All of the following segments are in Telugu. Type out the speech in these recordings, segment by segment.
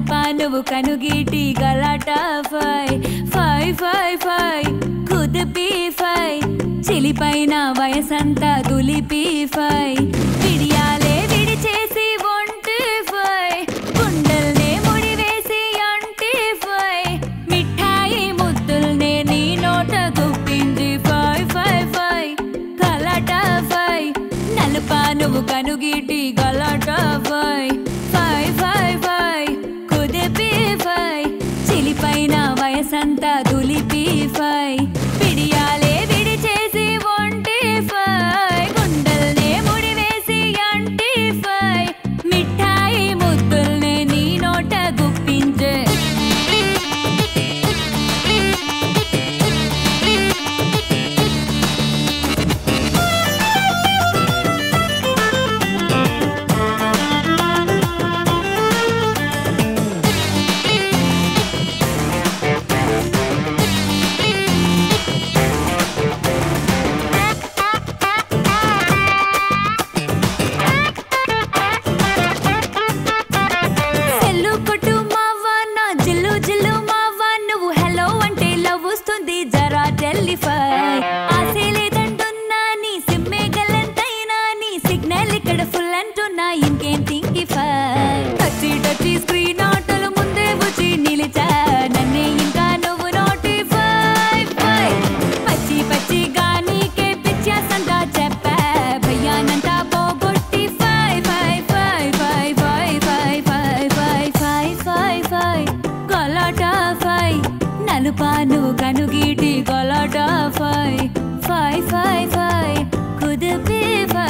నలుపా నువ్వు కనుగీటి గలాటా ఫై ఫై ఫై ఫై కుదిపి ఫై చిలిపైన వయసంతా దులిపి ఫై విడియాలే విడిచేసి ఒంటి ఫై గుండెల్నే ముడివేసి అంటి ఫై మిఠాయి ముద్దుల్నే నీ నోట గుప్పింది ఫై ఫై ఫై గలాటా ఫై నలుపా నువ్వు కనుగీటి గలాటా ఫై ఫై ఫై ఫై కుదిపి ఫై చిలిపైన వయసంతా దులిపి ఫై పిడియాలే విడిచేసి ఒంటి ఫై గుండెల్నే ముడివేసి అంటి ఫై మిఠాయి ముద్దుల్నే నీ నోట గుప్పించే నువ్వు కనుగీటి గలాటా ఫై ఫై ఫై ఫై కుదిపి ఫై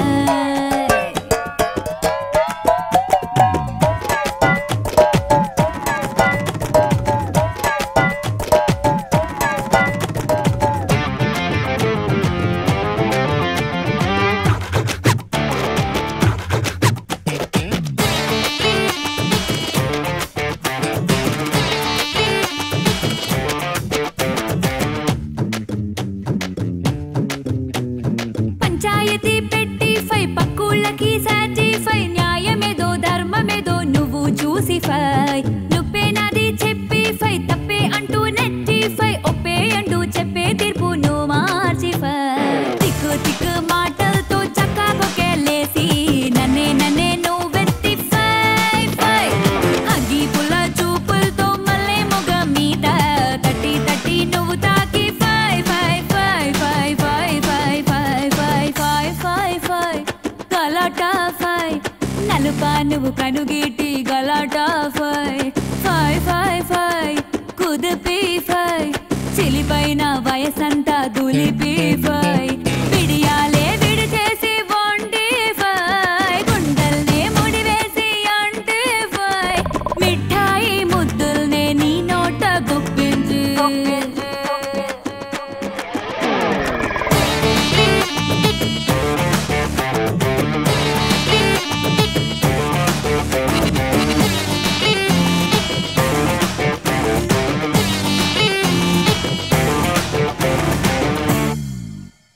నువ్వు కనుగీటి గలాటా ఫై ఫై ఫై ఫై కుదిపి ఫై చిలిపైన వయసంతా దులిపి ఫై